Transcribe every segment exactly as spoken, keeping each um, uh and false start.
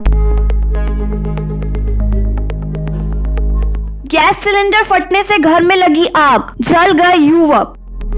Gas cylinder फटने से घर में लगी आग, जल गए युवक।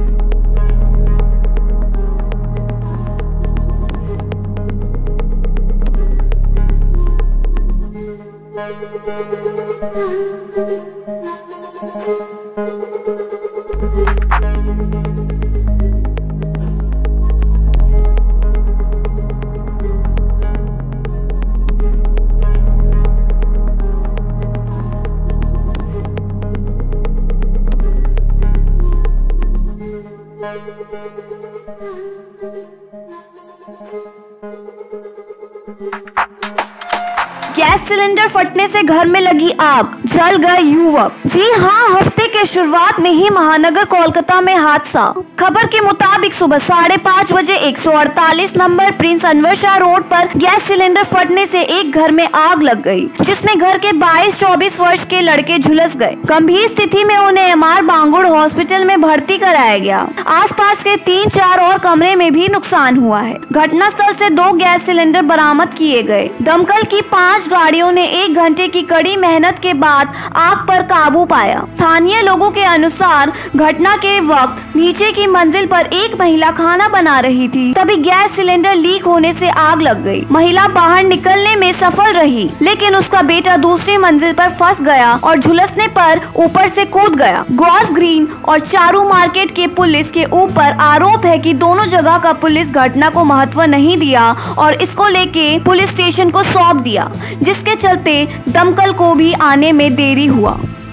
गैस सिलेंडर फटने से घर में लगी आग, जल गए युवक। जी हाँ, हफ्ते के शुरुआत में ही महानगर कोलकाता में हादसा। खबर के मुताबिक सुबह साढ़े पाँच बजे एक सौ अड़तालीस नंबर प्रिंस अनवर शाह रोड पर गैस सिलेंडर फटने से एक घर में आग लग गई, जिसमें घर के बाईस चौबीस वर्ष के लड़के झुलस गए। गंभीर स्थिति में उन्हें एम आर बांगुड़ हॉस्पिटल में भर्ती कराया गया। आसपास के तीन चार और कमरे में भी नुकसान हुआ है। घटना स्थल से दो गैस सिलेंडर बरामद किए गए। दमकल की पाँच गाड़ियों ने एक घंटे की कड़ी मेहनत के बाद आग पर काबू पाया। स्थानीय लोगों के अनुसार घटना के वक्त नीचे की मंजिल पर एक महिला खाना बना रही थी, तभी गैस सिलेंडर लीक होने से आग लग गई। महिला बाहर निकलने में सफल रही, लेकिन उसका बेटा दूसरी मंजिल पर फंस गया और झुलसने पर ऊपर से कूद गया। गोल्फ ग्रीन और चारू मार्केट के पुलिस के ऊपर आरोप है कि दोनों जगह का पुलिस घटना को महत्व नहीं दिया और इसको लेके पुलिस स्टेशन को सौंप दिया, जिसके चलते दमकल को भी आने में देरी हुआ।